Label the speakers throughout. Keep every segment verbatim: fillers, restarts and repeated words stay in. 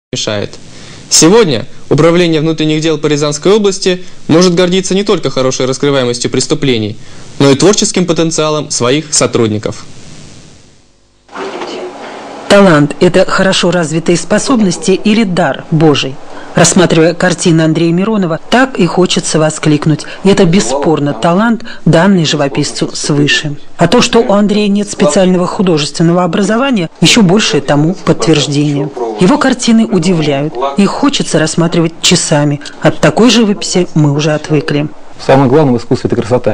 Speaker 1: мешает. Сегодня Управление внутренних дел по Рязанской области может гордиться не только хорошей раскрываемостью преступлений, но и творческим потенциалом своих сотрудников.
Speaker 2: Талант – это хорошо развитые способности или дар Божий? Рассматривая картины Андрея Миронова, так и хочется воскликнуть. И это бесспорно талант, данный живописцу свыше. А то, что у Андрея нет специального художественного образования, еще большее тому подтверждение. Его картины удивляют, их хочется рассматривать часами. От такой живописи мы уже отвыкли.
Speaker 3: Самое главное в искусстве – это красота.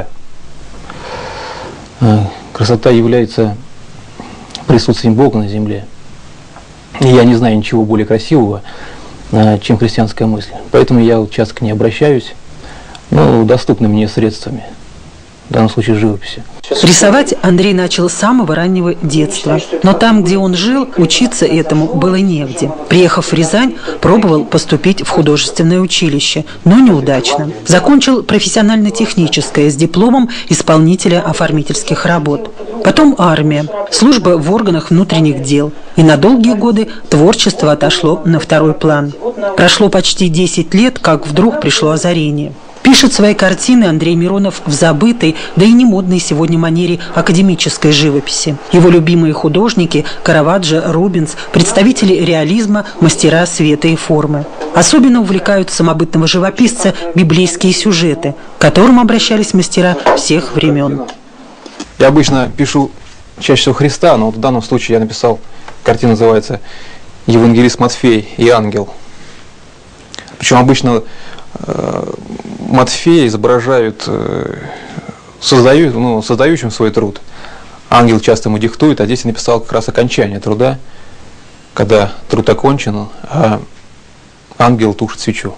Speaker 3: Красота является присутствием Бога на земле. И я не знаю ничего более красивого, чем христианская мысль. Поэтому я вот часто к ней обращаюсь, ну, доступными мне средствами, в данном случае живописи.
Speaker 2: Рисовать Андрей начал с самого раннего детства, но там, где он жил, учиться этому было негде. Приехав в Рязань, пробовал поступить в художественное училище, но неудачно. Закончил профессионально-техническое с дипломом исполнителя оформительских работ. Потом армия, служба в органах внутренних дел. И на долгие годы творчество отошло на второй план. Прошло почти десять лет, как вдруг пришло озарение. Пишет свои картины Андрей Миронов в забытой, да и не модной сегодня манере академической живописи. Его любимые художники – Караваджо, Рубенс, представители реализма, мастера света и формы. Особенно увлекают самобытного живописца библейские сюжеты, к которым обращались мастера всех времен.
Speaker 3: Я обычно пишу чаще всего Христа, но вот в данном случае я написал, картина называется «Евангелист Матфей и ангел». Причем обычно э, Матфея изображают э, создаю, ну, создающим свой труд. Ангел часто ему диктует, а здесь я написал как раз окончание труда, когда труд окончен, а ангел тушит свечу.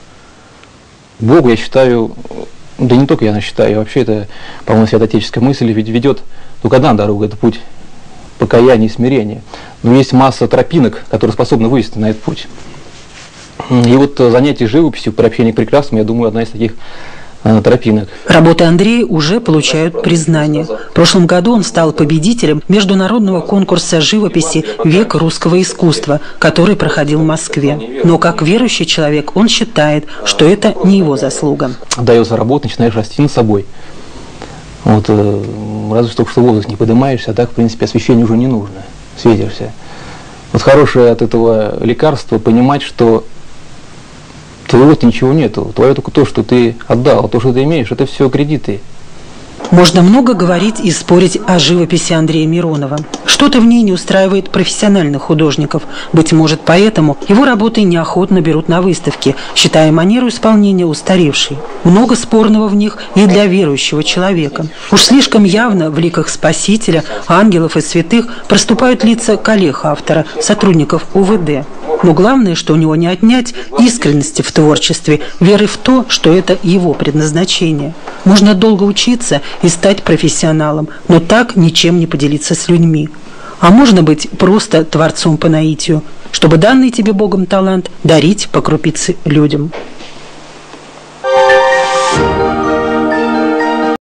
Speaker 3: Бог, я считаю, да не только я считаю, вообще это, по-моему, святоотеческая мысль, ведь ведет только одна дорога, это путь покаяния и смирения. Но есть масса тропинок, которые способны вывести на этот путь. И вот занятие живописью, приобщение к прекрасному, я думаю, одна из таких э, тропинок.
Speaker 2: Работы Андрея уже получают признание. В прошлом году он стал победителем международного конкурса живописи «Век русского искусства», который проходил в Москве. Но как верующий человек он считает, что это не его заслуга.
Speaker 3: Дается работа, начинаешь расти над собой. Вот, э, разве что, что воздух не поднимаешься, а так, в принципе, освещение уже не нужно. Светишься. Вот хорошее от этого лекарства понимать, что твоего ничего нету, твое только то, что ты отдал, то, что ты имеешь, это все кредиты.
Speaker 2: Можно много говорить и спорить о живописи Андрея Миронова. Что-то в ней не устраивает профессиональных художников. Быть может, поэтому его работы неохотно берут на выставки, считая манеру исполнения устаревшей. Много спорного в них и для верующего человека. Уж слишком явно в ликах Спасителя, ангелов и святых проступают лица коллег автора, сотрудников У В Д. Но главное, что у него не отнять искренности в творчестве, веры в то, что это его предназначение. Можно долго учиться и стать профессионалом, но так ничем не поделиться с людьми. А можно быть просто творцом по наитию, чтобы данный тебе Богом талант дарить по крупице людям.